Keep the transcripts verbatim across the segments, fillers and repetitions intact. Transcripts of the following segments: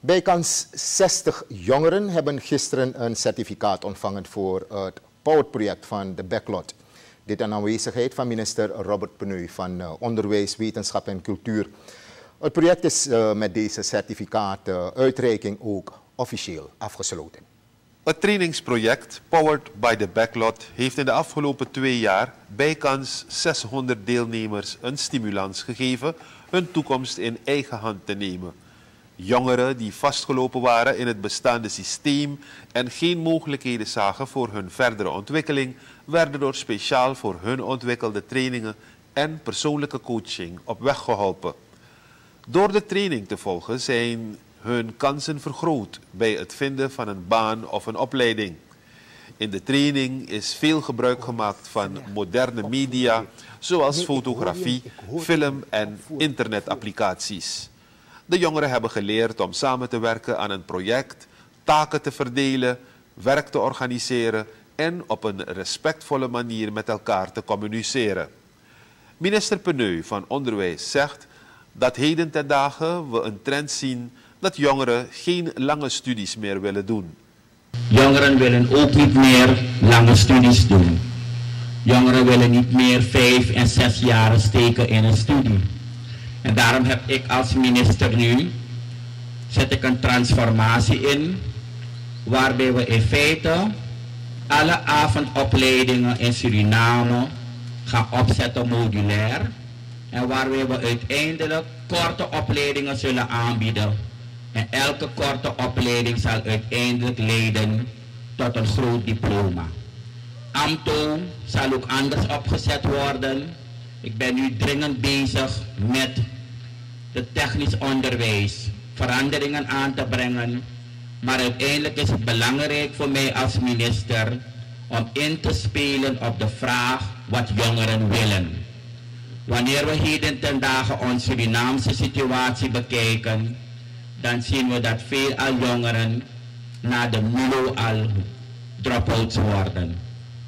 Bijkans zestig jongeren hebben gisteren een certificaat ontvangen voor het POWER-project van de Backlot. Dit in aanwezigheid van minister Robert Peneu van uh, Onderwijs, Wetenschap en Cultuur. Het project is uh, met deze certificaat-uitreiking uh, ook officieel afgesloten. Het trainingsproject Powered by the Backlot heeft in de afgelopen twee jaar bijkans zeshonderd deelnemers een stimulans gegeven hun toekomst in eigen hand te nemen. Jongeren die vastgelopen waren in het bestaande systeem en geen mogelijkheden zagen voor hun verdere ontwikkeling, werden door speciaal voor hun ontwikkelde trainingen en persoonlijke coaching op weg geholpen. Door de training te volgen zijn hun kansen vergroot bij het vinden van een baan of een opleiding. In de training is veel gebruik gemaakt van moderne media, zoals fotografie, film en internetapplicaties. De jongeren hebben geleerd om samen te werken aan een project, taken te verdelen, werk te organiseren en op een respectvolle manier met elkaar te communiceren. Minister Peneu van Onderwijs zegt dat heden ten dagen we een trend zien dat jongeren geen lange studies meer willen doen. Jongeren willen ook niet meer lange studies doen. Jongeren willen niet meer vijf en zes jaren steken in een studie. En daarom heb ik als minister nu, zet ik een transformatie in, waarbij we in feite alle avondopleidingen in Suriname gaan opzetten modulair. En waarbij we uiteindelijk korte opleidingen zullen aanbieden. En elke korte opleiding zal uiteindelijk leiden tot een groot diploma. AMTO zal ook anders opgezet worden. Ik ben nu dringend bezig met het technisch onderwijs, veranderingen aan te brengen. Maar uiteindelijk is het belangrijk voor mij als minister om in te spelen op de vraag wat jongeren willen. Wanneer we heden ten dagen onze Surinaamse situatie bekijken, dan zien we dat veelal jongeren na de M U L O al drop-outs worden.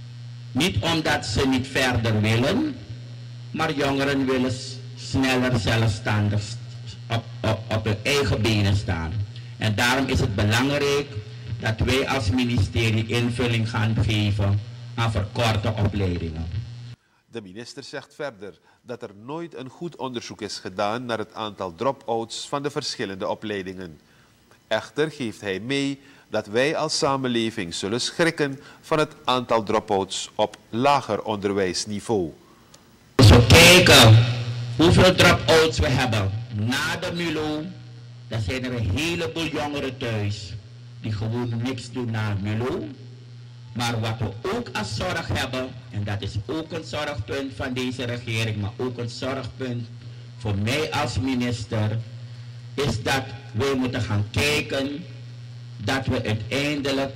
Niet omdat ze niet verder willen, maar jongeren willen sneller zelfstandig op, op, op hun eigen benen staan. En daarom is het belangrijk dat wij als ministerie invulling gaan geven aan verkorte opleidingen. De minister zegt verder dat er nooit een goed onderzoek is gedaan naar het aantal drop-outs van de verschillende opleidingen. Echter geeft hij mee dat wij als samenleving zullen schrikken van het aantal drop-outs op lager onderwijsniveau. Als we kijken hoeveel drop-outs we hebben na de M U L O, dan zijn er een heleboel jongeren thuis die gewoon niks doen na M U L O. Maar wat we ook als zorg hebben, en dat is ook een zorgpunt van deze regering, maar ook een zorgpunt voor mij als minister, is dat wij moeten gaan kijken dat we uiteindelijk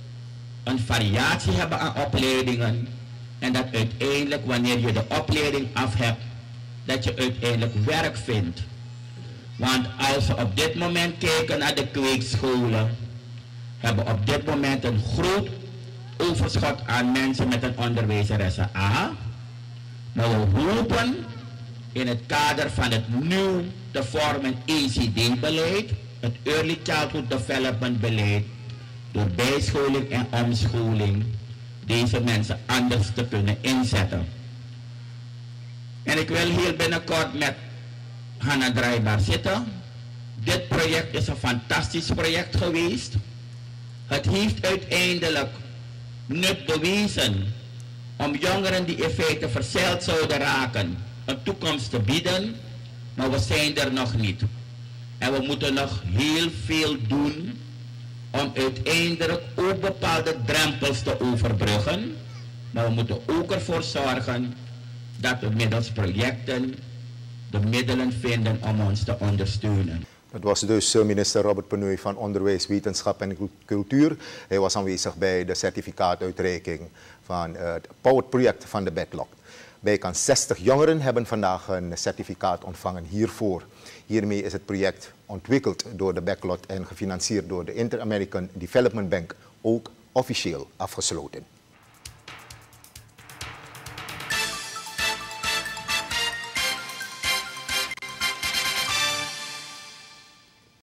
een variatie hebben aan opleidingen en dat uiteindelijk wanneer je de opleiding af hebt, dat je uiteindelijk werk vindt. Want als we op dit moment kijken naar de kweekscholen, hebben we op dit moment een groot overschot aan mensen met een onderwijsressen A. Maar we hopen in het kader van het nieuw te vormen E C D-beleid, het Early Childhood Development beleid, door bijscholing en omscholing deze mensen anders te kunnen inzetten. En ik wil hier binnenkort met Hanna Draaibaar zitten. Dit project is een fantastisch project geweest. Het heeft uiteindelijk nut bewezen om jongeren die in feite verzeild zouden raken een toekomst te bieden, maar we zijn er nog niet. En we moeten nog heel veel doen om uiteindelijk ook bepaalde drempels te overbruggen, maar we moeten ook ervoor zorgen dat we middels projecten de middelen vinden om ons te ondersteunen. Dat was dus minister Robert Peneu van Onderwijs, Wetenschap en Cultuur. Hij was aanwezig bij de certificaatuitreiking van het POWER-project van de Backlot. Bijkans zestig jongeren hebben vandaag een certificaat ontvangen hiervoor. Hiermee is het project ontwikkeld door de Backlot en gefinancierd door de Inter-American Development Bank ook officieel afgesloten.